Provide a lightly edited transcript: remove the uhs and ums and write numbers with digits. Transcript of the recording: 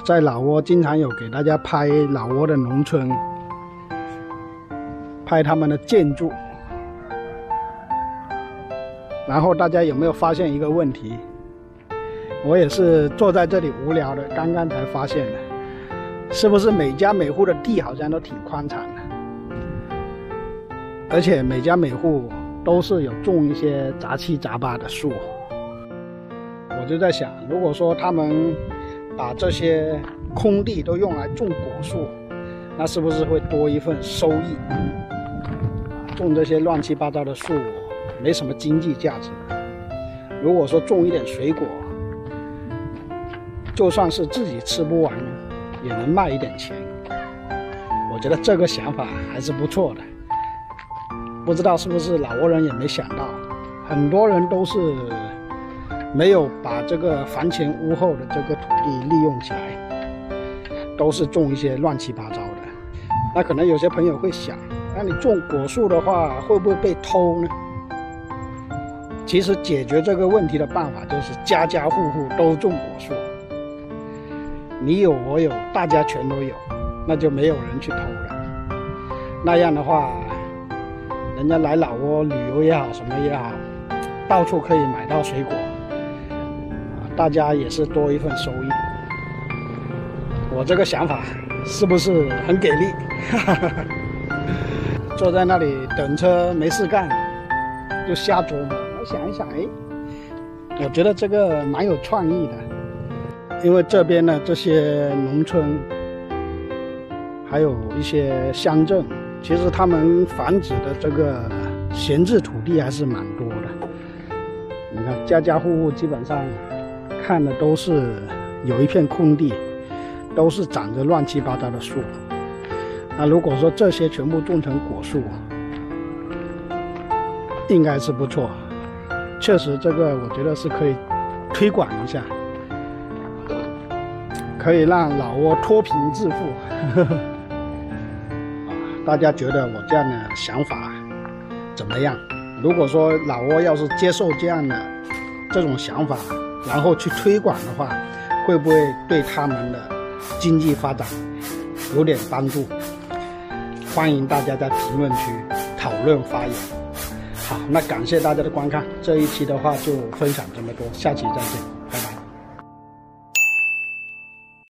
在老挝经常有给大家拍老挝的农村，拍他们的建筑。然后大家有没有发现一个问题？我也是坐在这里无聊的，刚刚才发现的，是不是每家每户的地好像都挺宽敞的？而且每家每户都是有种一些杂七杂八的树。我就在想，如果说他们把这些空地都用来种果树，那是不是会多一份收益？种这些乱七八糟的树没什么经济价值。如果说种一点水果，就算是自己吃不完，也能卖一点钱。我觉得这个想法还是不错的。不知道是不是老挝人也没想到，很多人都是没有把这个房前屋后的这个土地利用起来，都是种一些乱七八糟的。那可能有些朋友会想，那你种果树的话会不会被偷呢？其实解决这个问题的办法就是家家户户都种果树，你有我有，大家全都有，那就没有人去偷了。那样的话，人家来老挝旅游也好，什么也好，到处可以买到水果，大家也是多一份收益。我这个想法是不是很给力？坐在那里等车没事干，就瞎琢磨。我想一想，我觉得这个蛮有创意的。因为这边的这些农村，还有一些乡镇，其实他们繁殖的这个闲置土地还是蛮多的。你看，家家户户基本上看的都是有一片空地，都是长着乱七八糟的树。那如果说这些全部种成果树，应该是不错。确实，这个我觉得是可以推广一下，可以让老挝脱贫致富。大家觉得我这样的想法怎么样？如果说老挝要是接受这种想法，然后去推广的话，会不会对他们的经济发展有点帮助？欢迎大家在评论区讨论发言。好，那感谢大家的观看，这一期的话就分享这么多，下期再见。